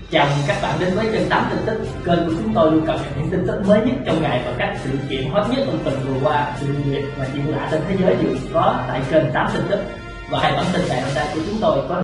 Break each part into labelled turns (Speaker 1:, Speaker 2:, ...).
Speaker 1: Chào mừng các bạn đến với kênh 8 tin tức. Kênh của chúng tôi luôn cập nhật những tin tức mới nhất trong ngày và các sự kiện hot nhất trong tuần vừa qua. Sự việc và chuyện lạ trên thế giới đều có tại kênh 8 tin tức. Và hai bản tin ngày hôm nay của chúng tôi có.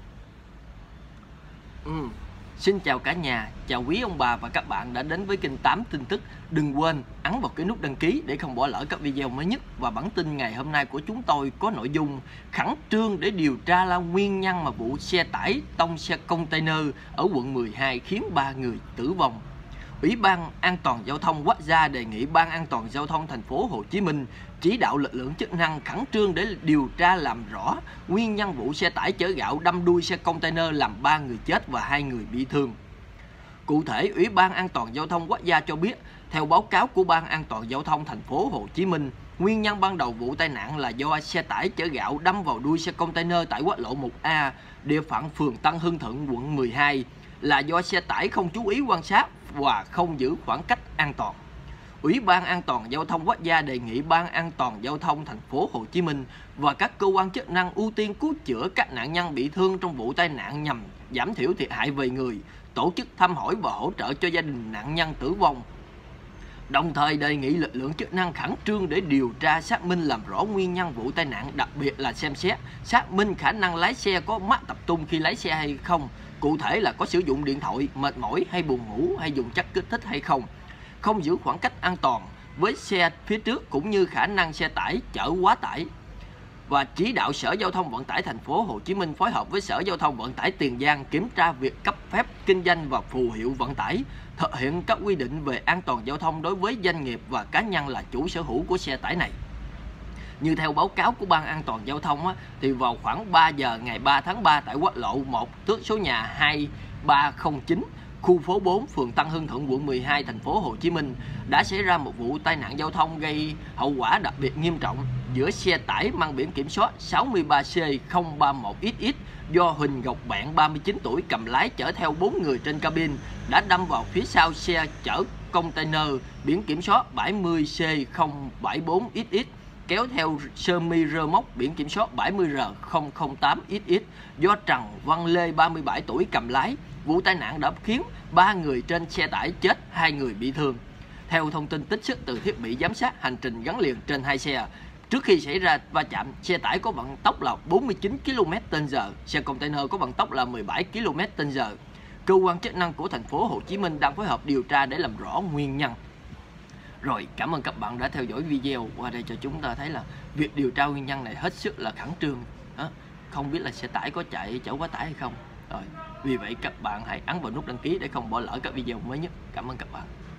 Speaker 2: Xin chào cả nhà, chào quý ông bà và các bạn đã đến với kênh 8 tin tức. Đừng quên ấn vào cái nút đăng ký để không bỏ lỡ các video mới nhất. Và bản tin ngày hôm nay của chúng tôi có nội dung khẩn trương để điều tra ra nguyên nhân mà vụ xe tải tông xe container ở quận 12 khiến 3 người tử vong. Ủy ban An toàn giao thông Quốc gia đề nghị Ban An toàn giao thông thành phố Hồ Chí Minh chỉ đạo lực lượng chức năng khẩn trương để điều tra làm rõ nguyên nhân vụ xe tải chở gạo đâm đuôi xe container làm 3 người chết và 2 người bị thương. Cụ thể, Ủy ban An toàn giao thông Quốc gia cho biết, theo báo cáo của Ban An toàn giao thông thành phố Hồ Chí Minh, nguyên nhân ban đầu vụ tai nạn là do xe tải chở gạo đâm vào đuôi xe container tại quốc lộ 1A, địa phận phường Tân Hưng Thuận, quận 12, là do xe tải không chú ý quan sát và không giữ khoảng cách an toàn. Ủy ban An toàn giao thông Quốc gia đề nghị Ban An toàn giao thông thành phố Hồ Chí Minh và các cơ quan chức năng ưu tiên cứu chữa các nạn nhân bị thương trong vụ tai nạn nhằm giảm thiểu thiệt hại về người, tổ chức thăm hỏi và hỗ trợ cho gia đình nạn nhân tử vong. Đồng thời đề nghị lực lượng chức năng khẩn trương để điều tra xác minh làm rõ nguyên nhân vụ tai nạn, đặc biệt là xem xét xác minh khả năng lái xe có mất tập trung khi lái xe hay không, cụ thể là có sử dụng điện thoại, mệt mỏi hay buồn ngủ hay dùng chất kích thích hay không, không giữ khoảng cách an toàn với xe phía trước cũng như khả năng xe tải chở quá tải. Và chỉ đạo Sở Giao thông Vận tải thành phố Hồ Chí Minh phối hợp với Sở Giao thông Vận tải Tiền Giang kiểm tra việc cấp phép kinh doanh và phù hiệu vận tải, thực hiện các quy định về an toàn giao thông đối với doanh nghiệp và cá nhân là chủ sở hữu của xe tải này. Như theo báo cáo của Ban An toàn giao thông thì vào khoảng 3 giờ ngày 3 tháng 3 tại quốc lộ 1 tước số nhà 2309, khu phố 4, phường Tân Hưng Thuận, quận 12, thành phố Hồ Chí Minh đã xảy ra một vụ tai nạn giao thông gây hậu quả đặc biệt nghiêm trọng giữa xe tải mang biển kiểm soát 63C031XX do Huỳnh Ngọc Bạn 39 tuổi cầm lái chở theo 4 người trên cabin đã đâm vào phía sau xe chở container biển kiểm soát 70C074XX kéo theo sơ mi rơ móc biển kiểm soát 70R008XX do Trần Văn Lê 37 tuổi cầm lái. Vụ tai nạn đã khiến 3 người trên xe tải chết, 2 người bị thương. Theo thông tin trích xuất từ thiết bị giám sát hành trình gắn liền trên hai xe, trước khi xảy ra va chạm, xe tải có vận tốc là 49 km/h, xe container có vận tốc là 17 km/h. Cơ quan chức năng của thành phố Hồ Chí Minh đang phối hợp điều tra để làm rõ nguyên nhân. Rồi, cảm ơn các bạn đã theo dõi video. Qua đây cho chúng ta thấy là việc điều tra nguyên nhân này hết sức là khẩn trương. Không biết là xe tải có chạy chở quá tải hay không. Rồi, vì vậy các bạn hãy ấn vào nút đăng ký để không bỏ lỡ các video mới nhất. Cảm ơn các bạn.